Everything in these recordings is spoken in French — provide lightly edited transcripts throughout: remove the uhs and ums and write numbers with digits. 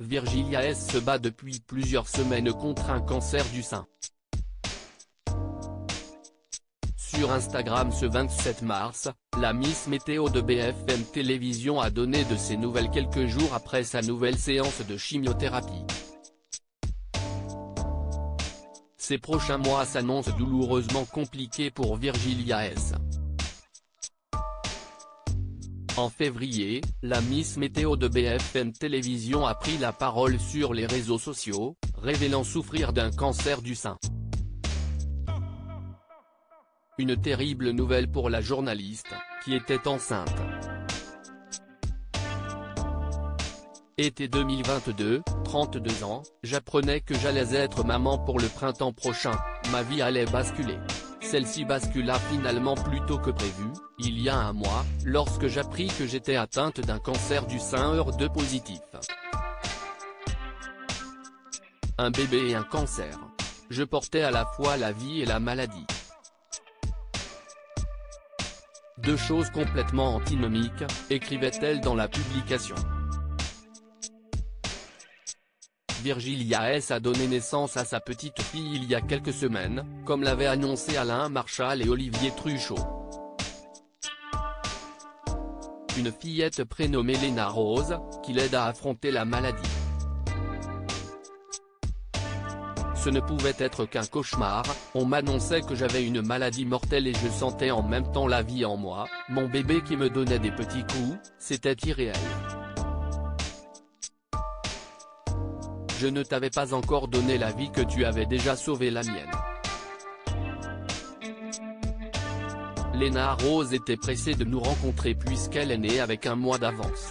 Virgilia S se bat depuis plusieurs semaines contre un cancer du sein. Sur Instagram ce 27 mars, la Miss Météo de BFM Télévision a donné de ses nouvelles quelques jours après sa nouvelle séance de chimiothérapie. Ces prochains mois s'annoncent douloureusement compliqués pour Virgilia S. En février, la Miss Météo de BFM Télévision a pris la parole sur les réseaux sociaux, révélant souffrir d'un cancer du sein. Une terrible nouvelle pour la journaliste, qui était enceinte. Été 2022, 32 ans, j'apprenais que j'allais être maman pour le printemps prochain, ma vie allait basculer. Celle-ci bascula finalement plus tôt que prévu, il y a un mois, lorsque j'appris que j'étais atteinte d'un cancer du sein HER2 positif. Un bébé et un cancer. Je portais à la fois la vie et la maladie. Deux choses complètement antinomiques, écrivait-elle dans la publication. Virgilia S a donné naissance à sa petite fille il y a quelques semaines, comme l'avaient annoncé Alain Marchal et Olivier Truchot. Une fillette prénommée Léna Rose, qui l'aide à affronter la maladie. Ce ne pouvait être qu'un cauchemar, on m'annonçait que j'avais une maladie mortelle et je sentais en même temps la vie en moi, mon bébé qui me donnait des petits coups, c'était irréel. Je ne t'avais pas encore donné la vie que tu avais déjà sauvé la mienne. Léna Rose était pressée de nous rencontrer puisqu'elle est née avec un mois d'avance.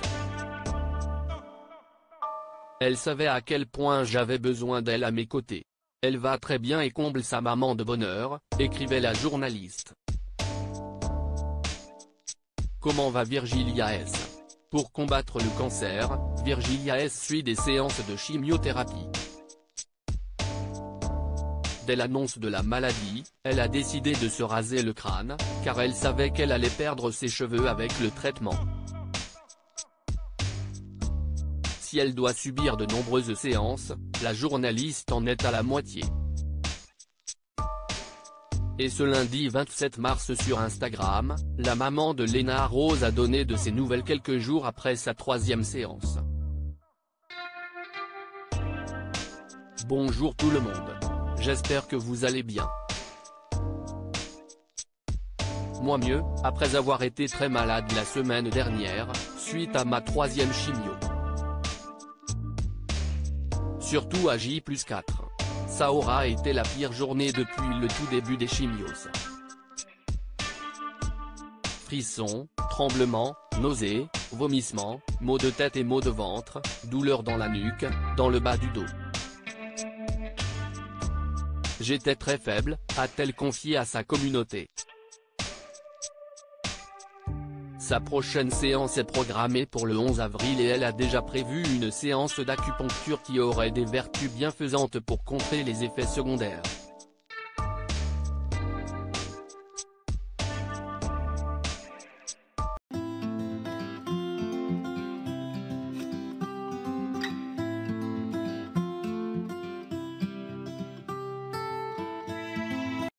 Elle savait à quel point j'avais besoin d'elle à mes côtés. Elle va très bien et comble sa maman de bonheur, écrivait la journaliste. Comment va Virgilia S? Pour combattre le cancer, Virgilia S suit des séances de chimiothérapie. Dès l'annonce de la maladie, elle a décidé de se raser le crâne, car elle savait qu'elle allait perdre ses cheveux avec le traitement. Si elle doit subir de nombreuses séances, la journaliste en est à la moitié. Et ce lundi 27 mars sur Instagram, la maman de Léna Rose a donné de ses nouvelles quelques jours après sa troisième séance. Bonjour tout le monde. J'espère que vous allez bien. Moi mieux, après avoir été très malade la semaine dernière, suite à ma troisième chimio. Surtout à J+4. Ça aura été la pire journée depuis le tout début des chimios. Frissons, tremblements, nausées, vomissements, maux de tête et maux de ventre, douleurs dans la nuque, dans le bas du dos. J'étais très faible, a-t-elle confié à sa communauté. Sa prochaine séance est programmée pour le 11 avril et elle a déjà prévu une séance d'acupuncture qui aurait des vertus bienfaisantes pour contrer les effets secondaires.